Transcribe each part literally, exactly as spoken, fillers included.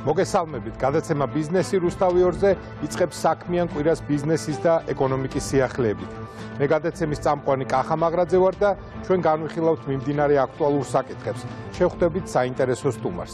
მოგესალმებით, გადაცემა ბიზნესი რუსთავიორზე იწყებს საქმიან კვირას ბიზნესის და ეკონომიკის სიახლეებით. მე გადაცემის წამყვანი კახა მაღრაძე ვარ და ჩვენ განვიხილავთ მიმდინარე აქტუალურ საკითხებს. შევხვდებით საინტერესო სტუმარს.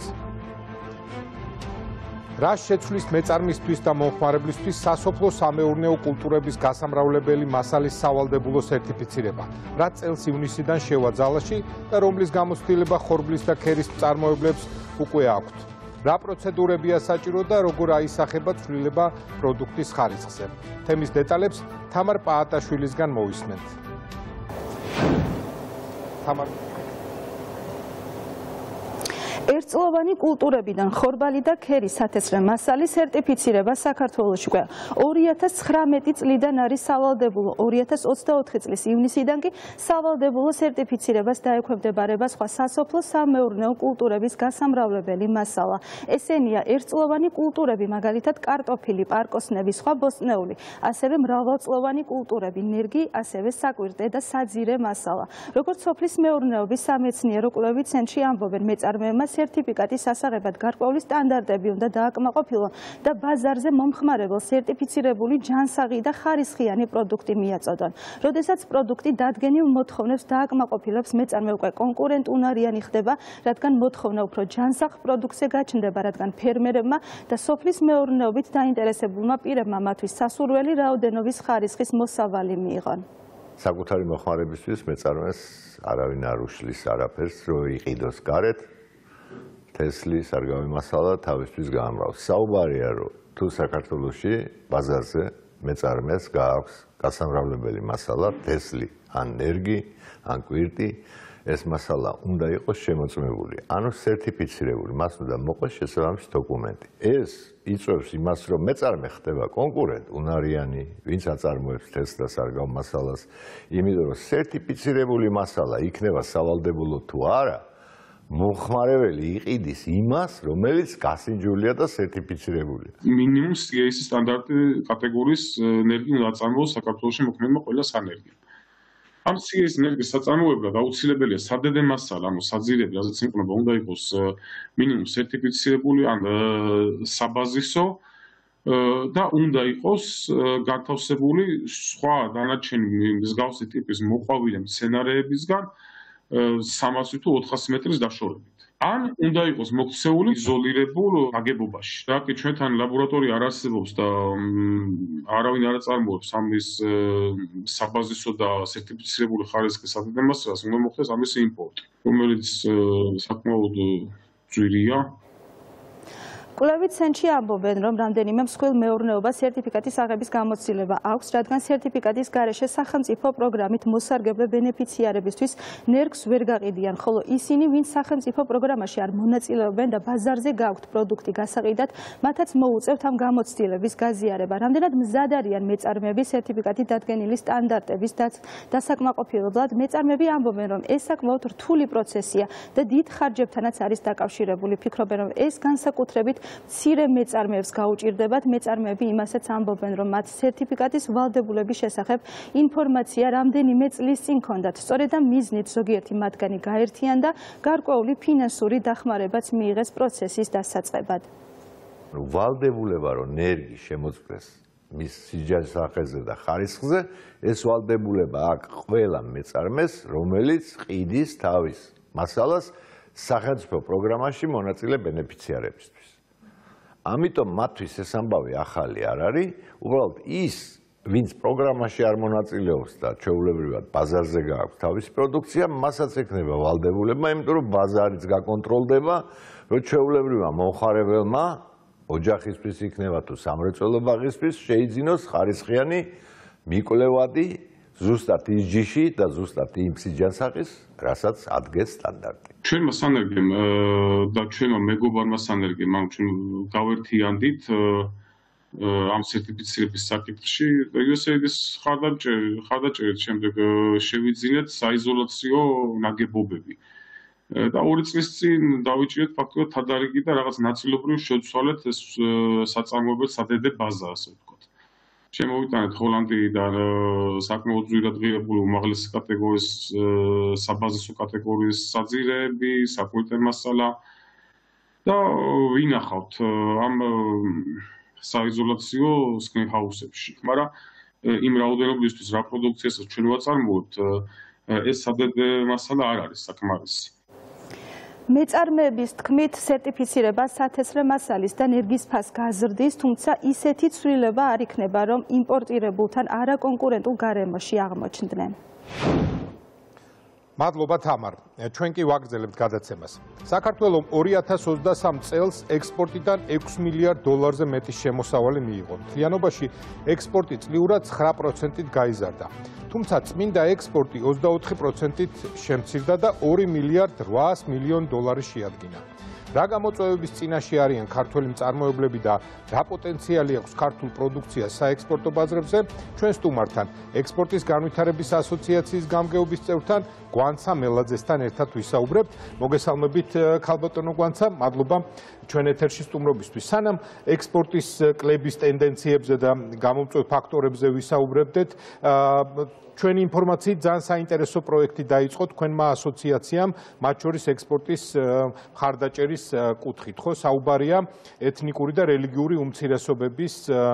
რას შეცვლის მეწარმისთვის და მომხმარებლისთვის სასოფლო სამეურნეო კულტურების გასამრავლებელი მასალის სავალდებულო სერტიფიცირება, რა წელს ივნისიდან შევა ძალაში და რომლის გამოცდილება ხორბლის და ქერის მწარმოებლებს უკვე აქვთ. რა პროცედურებია საჭირო და როგორ აისახება ცვლილება პროდუქტის ხარისხზე. თემის დეტალებს თამარ პაატაშვილისგან მოვისმენთ. თამარ ერთწლოვანი კულტურებიდან ხორბალი და ქერის სათესლე მასალის სერტიფიცირება საქართველოში უკვე ორი ათას ცხრამეტი წლიდან არის სავალდებულო. ორი ათას ოცდაოთხი წლის ივნისიდან კი სავალდებულო სერტიფიცირებას დაექვემდებარება სხვა სასოფლო სამეურნეო კულტურების გასამრავლებელი მასალა. ესენია ერთწლოვანი კულტურები, მაგალითად კარტოფილი, პარკოსნები, სხვა ბოსტნეული, ასევე მრავალწლოვანი კულტურები, ნერგი, ასევე საკვირტე და საძირე მასალა. როგორც სოფლის მეურნეობის სამეცნიერო კვლევით ცენტრში ამბობენ, მეწარმეებმა სერტიფიკატის ასაღებად გარკვეული სტანდარტები უნდა დააკმაყოფილონ და ბაზარზე მომხმარებელ სერტიფიცირებული ჯანსაღი და ხარისხიანი პროდუქტი მიაწოდონ. როდესაც პროდუქტი დადგენილ მოთხოვნებს დააკმაყოფილებს, მეწარმე უკვე კონკურენტუნარიანი ხდება, რადგან მოთხოვნა უფრო ჯანსაღ პროდუქტზე გაჩნდება, რადგან ფერმერებმა და სოფლის მეურნეობით დაინტერესებულმა პირებმა მათთვის სასურველი რაოდენობის ხარისხის მოსავალი მიიღონ. საკუთარი მოხმარებისთვის მეწარმეს არავინ არ უშლის არაფერს, რო იყიდოს გარეთ. თესლის არ გამიმასალა თავისთვის გაამრავს. საუბარია, რომ თუ საქართველოში ბაზარზე მეწარმეს გააქვს გასამრავლებელი მასალა, თესლი, ან ნერგი, ან კვირტი, ეს მასალა უნდა იყოს შემოწმებული, ანუ სერტიფიცირებული, მას უნდა მოყოს შესაბამისი დოკუმენტი. ეს იწვევს იმას, რომ მეწარმე ხდება კონკურენტ უნარიანი, ვინც აწარმოებს თესლს არ გამომასალას, იმიტომ რომ სერტიფიცირებული მასალა იქნება სავალდებულო თუ არა, მომხმარებელი იყიდის იმას, რომელიც გასინჯულია და სერტიფიცირებულია. მინიმუმ სი эй ეს სტანდარტი კატეგორიის ნერგი უნდა აწარმოოს საქართველოში მოქმედმა ყველა სანერგიმ. ამ სი эй ეს ნერგის საწარმოებლად აუცილებელია სადედე მასალა, ანუ საძირები, რაზეც იმყოფება, უნდა იყოს მინიმუმ სერტიფიცირებული ან საბაზისო და უნდა იყოს განთავსებული სხვა დანარჩენი მსგავსი ტიპის მოყვავილი მცენარეებისგან სამასი თუ ოთხასი მეტრის დაშორებით. ან უნდა იყოს მოქცეული იზოლირებულ აგებობაში. რა კი ჩვენთან ლაბორატორია არ არსებობს და არავინ არ აწარმოებს ამის საბაზისო და სერტიფიცირებული ხარისხის სადედე მასალას, უნდა მოხდეს ამის იმპორტი, რომელიც საკმაოდ ძვირია. კვლევით ცენტრში ამბობენ, რომ რამდენიმე მსხვილ მეურნეობას სერტიფიკატის აღების გამოცდილება აქვს, რადგან სერტიფიკატის გარეშე სახელმწიფო პროგრამით მოსარგებლე ბენეფიციარებისთვის ნერგს ვერ გაყიდიან, ხოლო ისინი, ვინც სახელმწიფო პროგრამაში არ მონაწილეობენ და ბაზარზე გააქვთ პროდუქტი გასაყიდად, მათაც მოუწევთ ამ გამოცდილების გაზიარება. რამდენად მზად არიან მეწარმეები სერტიფიკატით დადგენილი სტანდარტების დასაკმაყოფილებლად, მეწარმეები ამბობენ, რომ ეს საკმაოდ რთული პროცესია და დიდ ხარჯებთანაც არის დაკავშირებული. ფიქრობენ, რომ ეს განსაკუთრებით მცირე მეწარმეებს გაუჭირდებათ. მეწარმეები იმასაც ამბობენ, რომ მათ სერტიფიკატის ვალდებულების შესახებ ინფორმაცია რამდენიმე წლის წინ ჰქონდათ. სწორედ ამ მიზნით ზოგიერთი მათგანი გაერთიან და გარკვეული ფინანსური დახმარებაც მიიღეს პროცესის დასაწყებად. ვალდებულება, რომ ნერგი შემოწმდეს მის სიჯანსაღეზე და ხარისხზე, ეს ვალდებულება აქვს ყველა მეწარმეს, რომელიც ყიდის თავის მასალას სახელმწიფო პროგრამაში მონაწილე ბენეფიციარებისთვის. ამიტომ მათთვის ეს ამბავი ახალი არ არის, უბრალოდ ის, ვინც პროგრამაში არ მონაწილეობს და ჩვეულებრივად ბაზარზე გააქვს თავისი პროდუქცია, მასაც ექნება ვალდებულება, იმიტომ რომ ბაზარიც გაკონტროლდება, რომ ჩვეულებრივმა მომხმარებელმა ოჯახისთვის იქნება თუ სამრეწველო ბაღისთვის შეიძინოს ხარისხიანი მიკვლევადი ზუსტად ის ჯიში და ზუსტად იმ სიჯანსაღის, რასაც ადგენს სტანდარტი. ჩვენმა სანერგემ და ჩვენმა მეგობარმა სანერგემ ამ ჩვენ გავერთიანდით ამ სერტიფიცირების საკითხში, იუ ეს ეი დის ხარდაჭერით შემდეგ შევიძინეთ საიზოლაციო ნაგებობები. და ორი წლის წინ დავიჭირეთ ფაქტობრივად თადარიგი და რაღაც ნაწილობრივ შევცვალეთ ეს საწარმოებელ სადედე ბაზა, ასე ვთქვათ. შემოვიტანეთ ჰოლანდიიდან საკმაოდ ძვირად ღირებული უმაღლესი კატეგორიის საბაზისო კატეგორიის საძირეები, საკვირტე მასალა და ვინახავთ ამ საიზოლაციო სკრინჰაუსებში, მაგრამ იმ რაოდენობისთვის რა პროდუქციასაც ჩვენ ვაწარმოებთ, ეს სადედე მასალა არ არის საკმარისი. მეწარმეების თქმით, სერტიფიცირება სათესლე მასალის და ნერგის ფას გაზრდის, თუმცა ისეთი ცვლილება არ იქნება, რომ იმპორტირებულთან არაკონკურენტულ გარემოში აღმოჩნდნენ. მადლობა თამარ. ჩვენ კი ვაგრძელებთ გადაცემას. საქართველომ ორი ათას ოცდასამ წელს ექსპორტიდან ექვსი მილიარდ დოლარზე მეტი შემოსავალი მიიღო. მთლიანობაში ექსპორტი წლიურად ცხრა პროცენტით გაიზარდა. თუმცა წმინდა ექსპორტი ოცდაოთხი პროცენტით შემცირდა და ორი მილიარდ რვაას მილიონ დოლარი შეადგინა. რა გამოწვევების წინაშე არიან ქართველი მწარმოებლები და რა პოტენციალი აქვს ქართულ პროდუქციას საექსპორტო ბაზრებზე, ჩვენ სტუმართან, ექსპორტის განვითარების ასოციაციის გამგეობის წევრთან გვანცა მელაძესთან ერთად ვისაუბრებთ. მოგესალმებით ქალბატონო გვანცა, მადლობა ჩვენ ეთერში სტუმრობისთვის. სანამ ექსპორტის კლების ტენდენციებზე და გამომწვევ ფაქტორებზე ვისაუბრებდეთ, ჩვენი ინფორმაციით ძალიან საინტერესო პროექტი დაიწყო თქვენმა ასოციაციამ, მათ შორის ექსპორტის მხარდაჭერის კუთხით, ხო? საუბარია ეთნიკური და რელიგიური უმცირესობების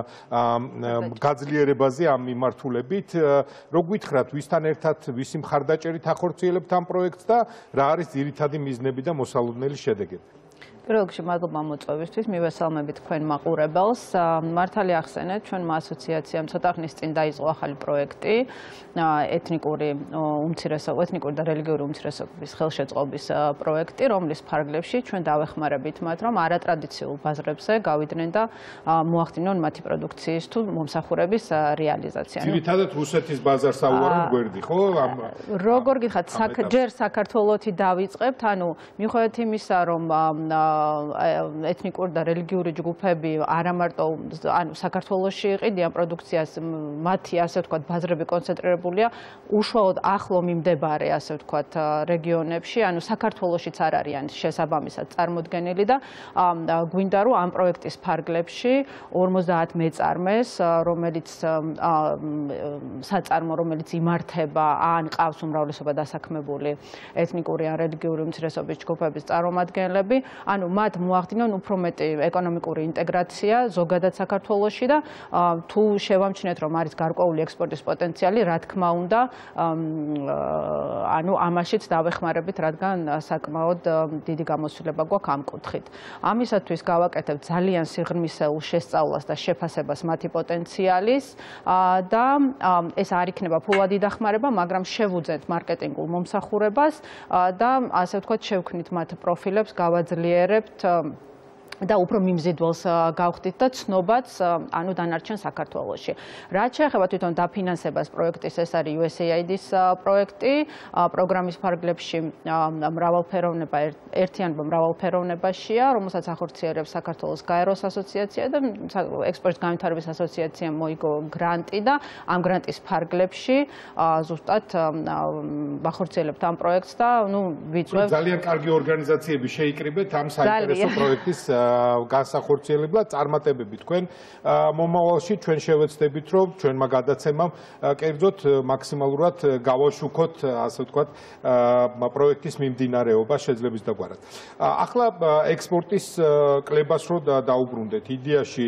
გაძლიერებაზე ამ მიმართულებით. რო გითხრათ, ვისთან ერთად ვისი მხარდაჭერით ახორციელებთ ამ პროექტს და რა არის ძირითადი მიზნები და მოსალოდნელი შედეგები? პირველ რიგში მადლობა მოწვევისთვის, მივესალმებით თქვენ მაყურებელს. მართალი ახსენეთ, ჩვენმა ასოციაციამ ცოტა ხნის წინ დაიწყო ახალი პროექტი, ეთნიკური უმცირესობ, ეთნიკური და რელიგიური უმცირესობების ხელშეწყობის პროექტი, რომლის ფარგლებში ჩვენ დავეხმარებით მათ, რომ არატრადიციულ ბაზრებზე გავიდნენ და მოახდინონ მათი პროდუქციის თუ მომსახურების რეალიზაცია. ძირითადად რუსეთის ბაზარს აუარებთ გვერდი, ხო? როგორ გითხარით, ჯერ საქართველოთი დავიწყებთ, ანუ მიუხედავად იმისა, რომ ეთნიკური და რელიგიური ჯგუფები არა მარტო ანუ საქართველოში იყიდიან პროდუქციას, მათი ასე ვთქვათ ბაზრები კონცენტრირებულია უშუალოდ ახლო მიმდებარე ასე ვთქვათ რეგიონებში, ანუ საქართველოშიც არ არიან შესაბამისად წარმოდგენილი და გვინდა რომ ამ პროექტის ფარგლებში ორმოცდაათ მეწარმეს, რომელიც საწარმო, რომელიც იმართება ან ყავს უმრავლესობა დასაქმებული ეთნიკური ან რელიგიური უმცირესობის ჯგუფების წარმომადგენლები, ანუ მათ მოახდინონ უფრო მეტი ეკონომიკური ინტეგრაცია ზოგადად საქართველოში და თუ შევამჩნიეთ, რომ არის გარკვეული ექსპორტის პოტენციალი, რა თქმა უნდა, ანუ ამაშიც დავეხმარებით, რადგან საკმაოდ დიდი გამოცდილება გვაქვს ამ კუთხით. ამისათვის გავაკეთებ ძალიან სიღრმისეულ შესწავლას და შეფასებას მათი პოტენციალის და ეს არ იქნება ფულადი დახმარება, მაგრამ შევუძენთ მარკეტინგულ მომსახურებას და ასე ვთქვათ, შევქმნით მათ პროფილებს, გავაძლიერებთ და უფრო მიმზიდველს გავხდით და ცნობაც ანუ დანარჩენ საქართველოში. რაც შეეხება თვითონ დაფინანსებას პროექტის, ეს არის იუ ეს ეი აი დის პროექტი, პროგრამის ფარგლებში მრავალფეროვნება, ერთიანობა მრავალფეროვნებაშია, რომელსაც ახორციელებს საქართველოს გაეროს ასოციაცია და ექსპორტის განვითარების ასოციაციამ მოიგო გრანტი და ამ გრანტის ფარგლებში ზუსტად ახორციელებთ ამ პროექტს და ნუ ვიწევთ ძალიან კარგი ორგანიზაციები შეიკრიბეთ ამ საინტერესო პროექტის განსახორციელებლად წარმატებები თქვენ მომავალში ჩვენ შევეცდებით რომ ჩვენმა გადაცემამ კერძოდ მაქსიმალურად გავაშუქოთ ასე ვთქვათ პროექტის მიმდინარეობა შეძლებს დაგვარად. ახლა ექსპორტის კლებას რო დაუბრუნდეთ, იდეაში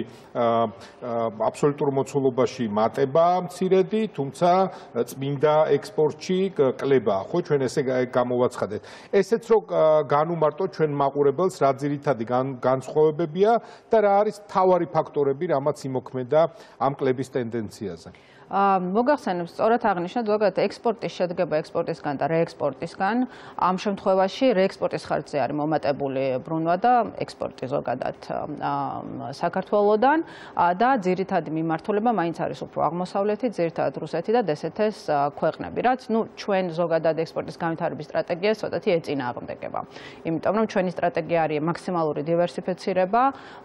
აბსოლუტურ მოცულობაში მატება მცირედი, თუმცა წმინდა ექსპორტში კლება, ხო ჩვენ ესე გამოვაცხადეთ. ესეც რო განუმარტოთ ჩვენ მაყურებელს რა ძირითადი განსხვავებებია და რა არის მთავარი ფაქტორები, რამაც იმოქმედა ამ კლების ტენდენციაზე. მოგახსენებ, სწორად აღნიშნეთ, ზოგადად ექსპორტის შედგება ექსპორტისგან და რეექსპორტისგან. ამ შემთხვევაში რეექსპორტის ხარჯზე არის მომატებული ბრუნვა და ექსპორტი ზოგადად საქართველოდან და ძირითადი მიმართულება მაინც არის უფრო აღმოსავლეთი, ძირითადად რუსეთი და დე ეს ეთ ეს ქვეყნები, რაც ნუ ჩვენ ზოგადად ექსპორტის განვითარების სტრატეგიას ცოტათი ეწინააღმდეგება. იმიტომ რომ ჩვენი სტრატეგია არის მაქსიმალური დივერსიფიცირება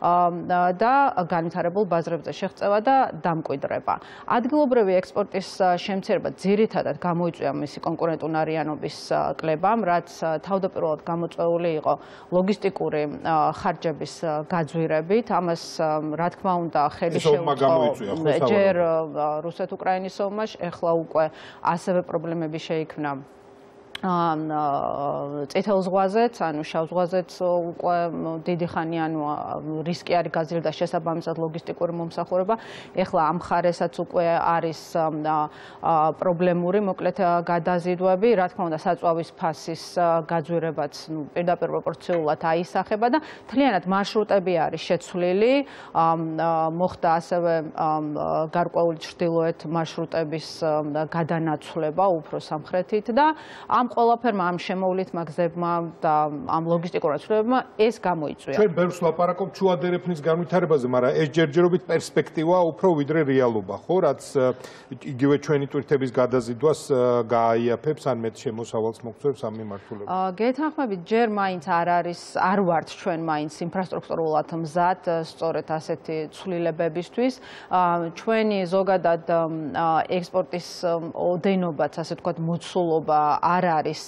და განვითარებულ ბაზრებზე შეღწევა და დამკვიდრება. ადგილობრივი ექსპორტის შემცირება ძირითადად გამოიწვია მისი კონკურენტუნარიანობის კლებამ, რაც თავდაპირველად გამოწვეული იყო ლოგისტიკური ხარჯების გაძვირებით. ამას რა თქმა უნდა ხელი შეუწყო ჯერ რუსეთ-უკრაინის ომში, ეხლა უკვე ასევე პრობლემები შეიქმნა წითელ ზღვაზეც, ანუ შავ ზღვაზეც უკვე დიდი ხანი ანუ რისკი არის გაზრდა შესაბამისად ლოგისტიკური მომსახურება. ეხლა ამ მხარესაც უკვე არის პრობლემური, მოკლედ გადაზიდვები, რა თქმა უნდა, საწვავის ფასის გაძვირებაც პირდაპირ პროპორციულად აისახება და მთლიანად მარშრუტები არის შეცვლილი. მოხდა ასევე გარკვეული ჩრდილოეთ მარშრუტების გადანაცვლება უფრო სამხრეთით და ამ ყველაფერმა ამ შემოვლითმა გზებმა და ამ ლოგისტიკურ ცვლილებებმა ეს გამოიწვია. ჩვენ ბევრს ვლაპარაკობთ შუადერეფნის განვითარებაზე, მაგრამ ეს ჯერჯერობით პერსპექტივა უფრო ვიდრე რეალობა, ხო, რაც იგივე ჩვენი ტვირთების გადაზიდვას გააიაფებს ან მეტ შემოსავალს მოგწევს ამ მიმართულებით. გეთანხმებით, ჯერ მაინც არ არის, არ ვართ ჩვენ მაინც ინფრასტრუქტურულად მზად სწორედ ასეთი ცვლილებებისთვის. ჩვენი ზოგადად ექსპორტის ოდენობაც, ასე ვთქვათ, მოცულობა არ არის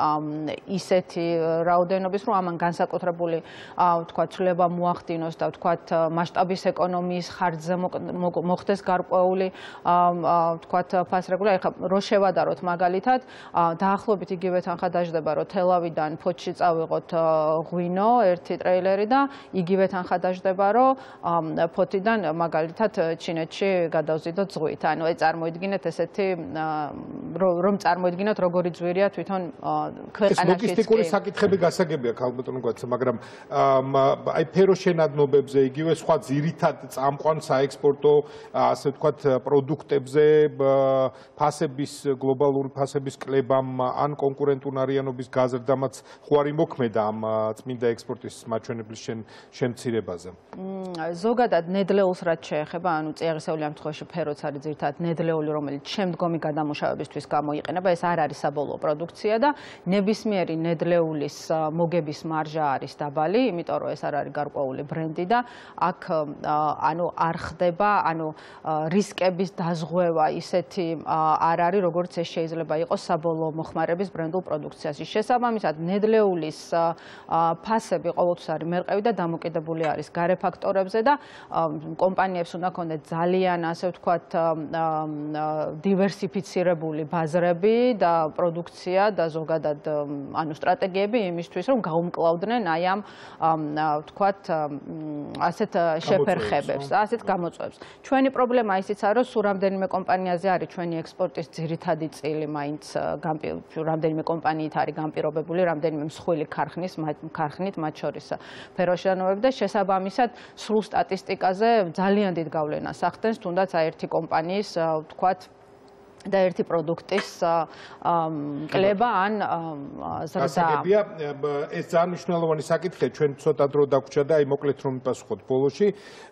ისეთი რაოდენობის, რომ ამან განსაკუთრებული ვთქვათ, ცვლილება მოახდინოს და ვთქვათ, მასშტაბის ეკონომიის ხარჯზე მოხდეს გარკვეული ვთქვათ, ფასრეგულა. ეხლა რო შევადაროთ მაგალითად, დაახლოებით იგივე თანხა დაждდება, რომ თელავიდან ფოთში წავიღოთ ღვინო, ერთი ტრეილერი და იგივე თანხა დაждდება, რომ ფოთიდან მაგალითად ჩინეთში გადავზიდოთ ზღვით. ანუ ეს წარმოიდგინეთ ესეთი რომ წარმოიდგინოთ როგორი ძვირია თვითონ ქვეყანაში. ლოგისტიკური საკითხები გასაგებია ქალბატონო გვაცა, მაგრამ აი ფეროშენადნობებზე, იგივე სხვა ძირითად წამყვან საექსპორტო, ასე ვთქვათ, პროდუქტებზე ფასების გლობალური ფასების კლებამ ან კონკურენტუნარიანობის გაზრდამაც ხო არ იმოქმედა ამ წმინდა ექსპორტის მაჩვენებლის შემცირებაზე. ზოგადად ნედლეულს რაც შეეხება, ანუ წიაღისეული ამ შემთხვევაში ფეროც არის ძირითადად ნედლეული, რომელიც შემდგომი გადამუშავებისთვის გამოიყენება, ეს არ არის საბოლოო პროდუქცია და ნებისმიერი ნედლეულის მოგების მარჟა არის დაბალი, იმიტომ რომ ეს არ არის გარკვეული ბრენდი და აქ ანუ არ ხდება, ანუ რისკების დაზღვევა ისეთი არ არის, როგორც ეს შეიძლება იყოს საბოლოო მოხმარების ბრენდულ პროდუქციაში. შესაბამისად, ნედლეულის ფასები ყოველთვის არის მერყევი და დამოკიდებული არის გარე ფაქტორებზე და კომპანიებს უნდა ქონდეთ ძალიან, ასე ვთქვათ, დივერსიფიცირებული ბაზრები და პროდუქცია და ზოგადად ანუ სტრატეგიები იმისთვის, რომ გაუმკლავდნენ აი ამ ვთქვათ, ასეთ შეფერხებებს, ასეთ გამოწვევებს. ჩვენი პრობლემა ისიც არის, რომ სულ რამდენიმე კომპანიაზე არის ჩვენი ექსპორტის ძირითადი წილი, მაინც რამდენიმე კომპანიით არის განპირობებული, რამდენიმე მსხვილი ქარხნის ქარხნით, მათ შორის ფეროშენადნობები და შესაბამისად სრულ სტატისტიკაზე ძალიან დიდ გავლენას ახდენს, თუნდაც აი ერთი კომპანიის ვთქვათ და ერთი პროდუქტის კლება ან ზრდა. გასაგებია, ეს ძალიან მნიშვნელოვანი საკითხია, ჩვენ ცოტა დრო დაგვჭირდა და აი მოკლედ რომ მიპასუხოთ ბოლოში.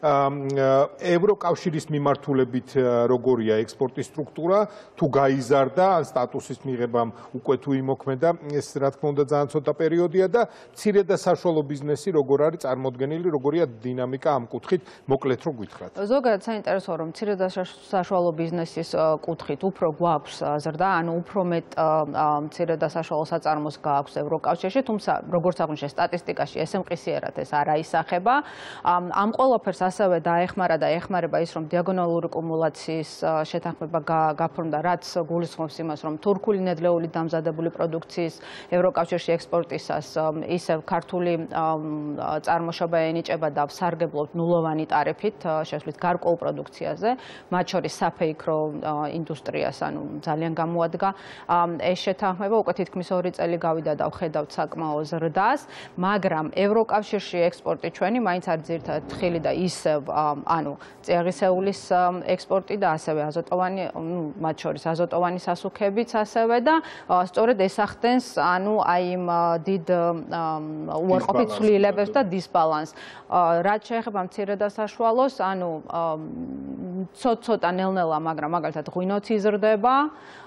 ევროკავშირის მიმართულებით როგორია ექსპორტის სტრუქტურა, თუ გაიზარდა, ან სტატუსის მიღებამ უკვე თუ იმოქმედა, ეს რა თქმა უნდა ძალიან ცოტა პერიოდია და მცირე და საშუალო ბიზნესი როგორ არის წარმოდგენილი, როგორია დინამიკა ამ კუთხით, მოკლედ რო გითხრათ. ზოგადად საინტერესოა, რომ მცირე და საშუალო ბიზნესის კუთხით უფრო გვაქვს ზრდა, ანუ უფრო მეტ მცირე და საშუალო საწარმოს გააქვს ევროკავშირში, თუმცა როგორც აღნიშნე სტატისტიკაში ეს ემყისიერად ეს არ აისახება. ამ ყველაფერს ასევე დაეხმარა და ეხმარება ის, რომ დიაგონალური კუმულაციის შეთანხმება გაფორმდა, რაც გულისხმობს იმას, რომ თურქული ნედლეული დამზადებული პროდუქციის ევროკავშირში ექსპორტისას ისევ ქართული წარმოშობა ენიჭება და სარგებლობთ ნულოვანი ტარიფით შესვლით გარკვეულ პროდუქციაზე, მათ შორის საფეიქრო ინდუსტრიას, ანუ ძალიან გამოადგა ეს შეთანხმება, უკვე თითქმის ორი წელი გავიდა და ვხედავთ საკმაო ზრდას, მაგრამ ევროკავშირში ექსპორტი ჩვენი მაინც არის ძირითადად თხილი და ისევ, ანუ წიაღისეულის ექსპორტი და ასევე აზოტოვანი, მათ შორის აზოტოვანი სასუქებიც ასევე და სწორედ ეს ახდენს, ანუ აი იმ დიდ უარყოფით ცვლილებებს და დისბალანსს. რაც შეეხება მცირე და საშუალოს, ანუ ცოტ-ცოტა ნელ-ნელა, მაგრამ მაგალითად ღვინოც იზრდება,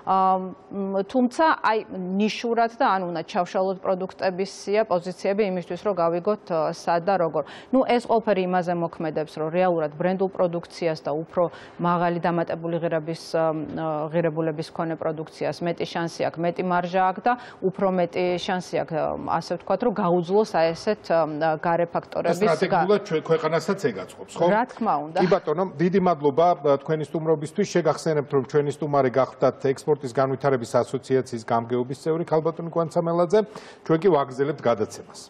თუმცა აი ნიშურად და ანუ უნდა ჩავშალოთ პროდუქტების სია პოზიციები იმისთვის, რომ გავიგოთ სად და როგორ. ნუ ეს ყველაფერი იმაზე მოქმედებს, რომ რეალურად ბრენდულ პროდუქციას და უფრო მაღალი დამატებული ღირების ღირებულების მქონე პროდუქციას მეტი შანსი აქვს, მეტი მარჟა აქვს და უფრო მეტი შანსი აქვს, ასე ვთქვათ, რომ გაუძლოს აი ესეთ გარე ფაქტორების სტრატეგიულად ჩვენ ქვეყანასაც ეგაწყობს, ხო? რა თქმა უნდა. კი ბატონო, დიდი მადლობა. თქვენი სტუმრობისთვის შეგახსენებთ, რომ ჩვენი სტუმარი გახდათ ექსპორტის განვითარების ასოციაციის გამგეობის წევრი ქალბატონი კვანცამელაძე. ჩვენ კი ვაგრძელებთ გადაცემას.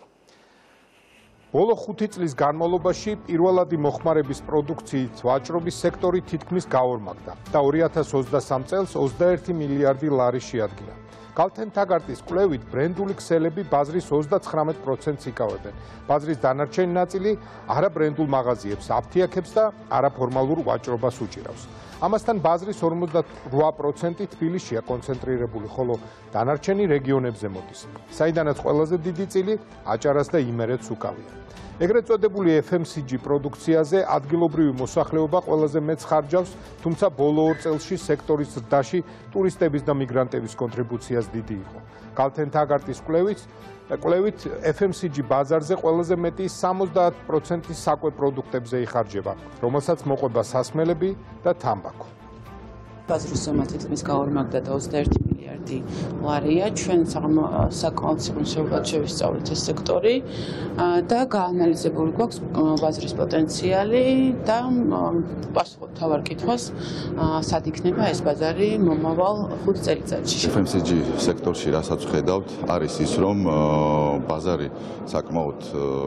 ბოლო ხუთი წლის განმავლობაში პირველადი მოხმარების პროდუქციით ვაჭრობის სექტორი თითქმის გაორმაგდა და ორი ათას ოცდასამ წელს ოცდაერთი მილიარდი ლარი შეადგინა. Galten Tagartis კვლევით ბრენდული ქსელები ბაზრის ოცდაცხრამეტ პროცენტს იკავებენ. ბაზრის დანარჩენი ნაწილი არაბრენდულ მაღაზიებს აფთიაქებს და არაფორმალურ ვაჭრობას უჭირავს. ამასთან ბაზრის ორმოცდაოთხ პროცენტი თბილისშია კონცენტრირებული, ხოლო დანარჩენი რეგიონებზე მოდის. საიდანაც ყველაზე დიდი წილი აჭარას და იმერეთს უკავია. ეგრეთ წოდებული F M C G პროდუქციაზე ადგილობრივი მოსახლეობა ყველაზე მეტს ხარჯავს, თუმცა ბოლო ორ წელში სექტორის ზრდაში ტურისტების და მიგრანტების კონტრიბუციაც დიდი იყო. Galten Tagartis კვლევით, კვლევით F M C G ბაზარზე ყველაზე მეტი სამოცდაათი პროცენტი საკვე პროდუქტებზე იხარჯება, რომელსაც მოყვება სასმელები და თამბაქო. ბაზრის ზომა თითქმის გაორმაგდა და ოცდაერთი მილიარდი ლარია. ჩვენ საკმაოდ სიღრმისეულად შევისწავლეთ ეს სექტორი და გაანალიზებული გვაქვს ბაზრის პოტენციალი და პასუხობთ თავარ კითხვას, სად იქნება ეს ბაზარი მომავალ ხუთ წელიწადში. F M C G სექტორში რასაც ვხედავთ, არის ის, რომ ბაზარი საკმაოდ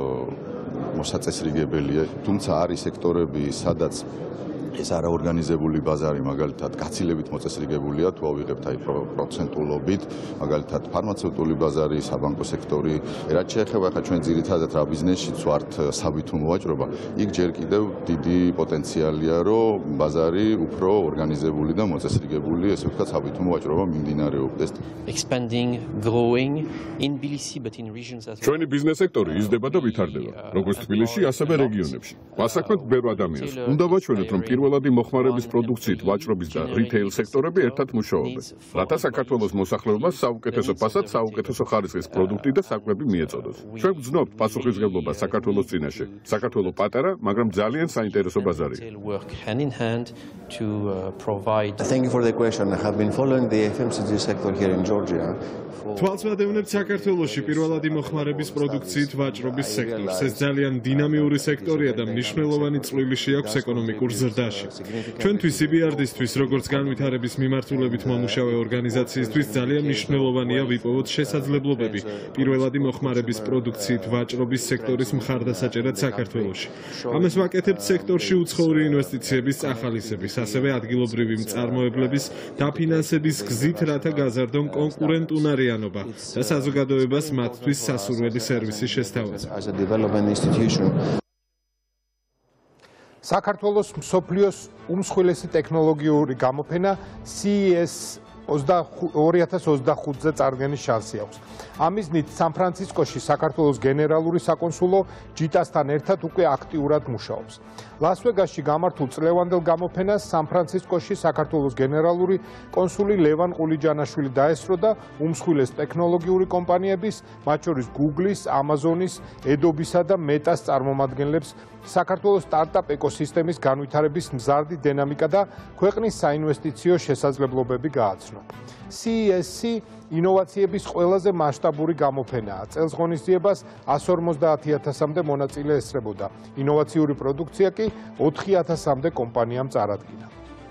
მოსაწესრიგებელია, თუმცა არის სექტორები, სადაც ეს არაორგანიზებული ბაზარი მაგალითად გაცილებით მოწესრიგებულია, თუ ავიღებთ აი პროცენტულობით, მაგალითად ფარმაცევტული ბაზარი, საბანკო სექტორი, რაც შეეხება ხა ჩვენ ძირითადად რა ბიზნესშიც ვართ საბითუმო ვაჭრობა, იქ ჯერ კიდევ დიდი პოტენციალია, რომ ბაზარი უფრო ორგანიზებული და მოწესრიგებული, ესე ვთქვათ, საბითუმო ვაჭრობა მიმდინარეობდეს. Expanding, growing in Tbilisi but in regions as well. ჩვენი ბიზნეს სექტორი იზრდება და ვითარდება, როგორც თბილისში, ასევე რეგიონებში. მასაქმეთ ბევრ ადამიანს. უნდა ვაჩვენოთ, რომ პირველადი მოხმარების პროდუქციით ვაჭრობის და რიტეილ სექტორები ერთად მუშაობენ, რათა საქართველოს მოსახლეობას საუკეთესო ფასად, საუკეთესო ხარისხის პროდუქტი და საკვები მიეწოდოს. ჩვენ ვგრძნობთ პასუხისმგებლობას საქართველოს წინაშე. საქართველო პატარა, მაგრამ ძალიან საინტერესო ბაზარია. Thank you for the question. I have been following the F M C G sector here in Georgia. თვალსაჩინოდ საქართველოში პირველადი მოხმარების პროდუქციით ვაჭრობის სექტორს. ეს ძალიან დინამიური სექტორია და მნიშვნელოვანი წვლილი შეაქვს ეკონომიკურ ზრდაში. ჩვენთვის E B R D-ისთვის, როგორც განვითარების მიმართულებით მომუშავე ორგანიზაციისთვის, ძალიან მნიშვნელოვანია ვიპოვოთ შესაძლებლობები პირველადი მოხმარების პროდუქციით ვაჭრობის სექტორის მხარდასაჭერად საქართველოში. ამას ვაკეთებთ სექტორში უცხოური ინვესტიციების წახალისების, ასევე ადგილობრივი მწარმოებლების დაფინანსების გზით, რათა გაზარდონ კონკურენტუნარიანობა და საზოგადოებას მათთვის სასურველი სერვისი შესთავაზოს. საქართველოს მსოფლიოს უმსხვილესი ტექნოლოგიური გამოფენა C E S ორი ათას ოცდახუთზე წარდგენის შანსი აქვს. ამ მიზნით სან-ფრანცისკოში საქართველოს გენერალური საკონსულო ჯიტასთან ერთად უკვე აქტიურად მუშაობს. ლას-ვეგასში გამართულ წლევანდელ გამოფენას სან-ფრანცისკოში საქართველოს გენერალური კონსული ლევან ყულიჯანაშვილი დაესწრო და უმსხვილეს ტექნოლოგიური კომპანიების, მათ შორის Google-ის, Amazon-ის, Adobe-სა და Meta-ს წარმომადგენლებს საქართველოს სტარტაპ ეკოსისტემის განვითარების მზარდი დინამიკა და ქვეყნის საინვესტიციო შესაძლებლობები გააცნო. C E S ინოვაციების ყველაზე მასშტაბური გამოფენაა. წელს ღონისძიებას εκατს ორმოცდაათი ათასამდე მონაწილე ესწრებოდა. ინოვაციური პროდუქცია კი ოთხი ათასამდე კომპანიამ წარადგინა.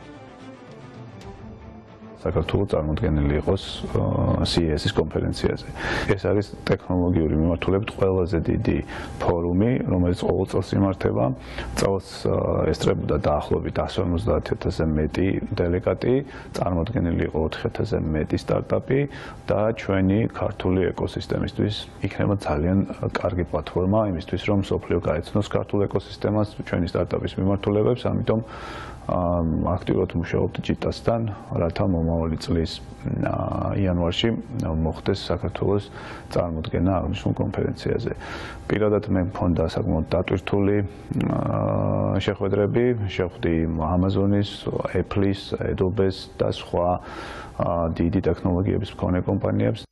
საქართველოს წარმოდგენილი იყოს C E S-ის კონფერენციაზე. ეს არის ტექნოლოგიური მიმართულებით ყველაზე დიდი ფორუმი, რომელიც ყოველ წელს იმართება. წელს ესწრებოდა დაახლოებით εκατს ორმოცდაათი ათასზე მეტი დელეგატი, წარმოდგენილი იყო ოთხი ათასზე მეტი სტარტაპი და ჩვენი ქართული ეკოსისტემისთვის იქნება ძალიან კარგი პლატფორმა იმისთვის, რომ მსოფლიო გაეცნოს ქართულ ეკოსისტემას, ჩვენი სტარტაპის მიმართულებებს, ამიტომ აქტიურად მუშაობთ ჯიტასთან, რათა მომავალი წლის იანვარში მოხდეს საქართველოს წარმოდგენა აღნიშნულ კონფერენციაზე. პირადად მე მქონდა საკმაოდ დატვირთული შეხვედრები, შეხვდი Amazon-ის, Apple-ის, Adobe-ს და სხვა დიდი ტექნოლოგიების მქონე კომპანიებს.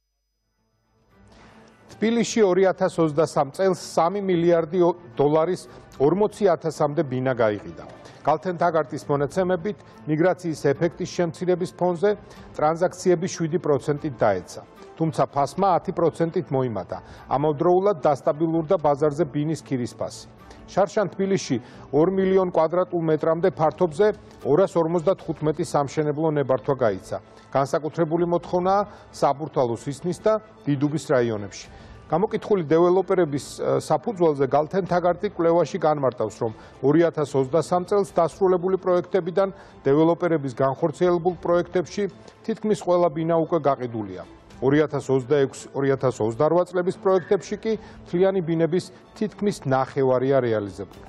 თბილისში ორი ათას ოცდასამ წელს სამი მილიარდი დოლარის ორმოცი ათასამდე ბინა გაიყიდა. Galten Tagartis მონაცემებით, მიგრაციის ეფექტის შემცირების ფონზე ტრანზაქციები შვიდი პროცენტით დაეცა. თუმცა ფასმა ათი პროცენტით მოიმატა. ამავდროულად დასტაბილურდა ბაზარზე ბინის ქირის ფასი. შარშან თბილისში ორ მილიონ კვადრატულ მეტრამდე ფართობზე ორას ორმოცდათხუთმეტი სამშენებლო ნებართვა გაიცა. განსაკუთრებული მოთხოვნაა საბურთალოს, ისნის და დიდუბის რაიონებში. გამოკითხული დეველოპერების საფუძველზე გალთენთაგარტი კვლევაში განმარტავს, რომ ორი ათას ოცდასამ წელს დასრულებული პროექტებიდან დეველოპერების განხორციელებულ პროექტებში თითქმის ყველა ბინა უკვე გაყიდულია. ორი ათას ოცდაექვსი ორი ათას ოცდარვա წლების პროექტებში კი მთლიანი ბინების თითქმის ნახევარია რეალიზებული.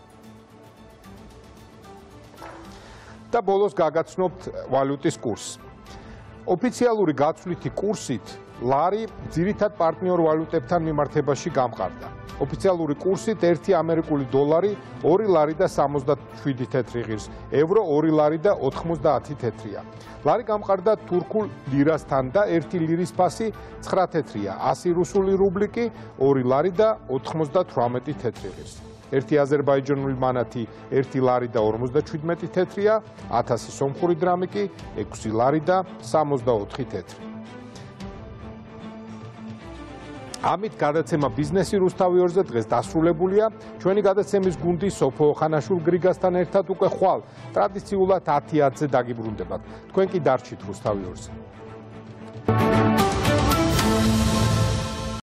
და ბოლოს გაგაცნობთ ვალუტის კურსს. ოფიციალური გაცვლითი კურსით ლარი ძირითად პარტნიორ ვალუტებთან მიმართებაში გამყარდა. ოფიციალური კურსით ერთი ამერიკული დოლარი ორი ლარი და სამოცდაშვიდი თეთრი ღირს, ევრო ორი ლარი და ოთხმოცდაათი თეთრია. ლარი გამყარდა თურქულ ლირასთან და ერთი ლირის ფასი ცხრა თეთრია, ასი რუსული რუბლი კი ორი ლარი და ოთხმოცდათვრამეტი თეთრი ღირს. ერთი აზერბაიჯანული მანათი ერთი ლარი და ორმოცდაჩვიდმეტი თეთრია, ათასი სომხური დრამი კი ექვსი ლარი და სამოცდაოთხი თეთრი. ამით გადაცემა ბიზნესი რუსთავიორზე დღეს დასრულებულია. ჩვენი გადაცემის გუნდი სოფო ხანაშულ გრიგასთან ერთად უკვე ხვალ ტრადიციულად ათი ათზე დაგიბრუნდებათ. თქვენ კი დარჩით რუსთავიორზე.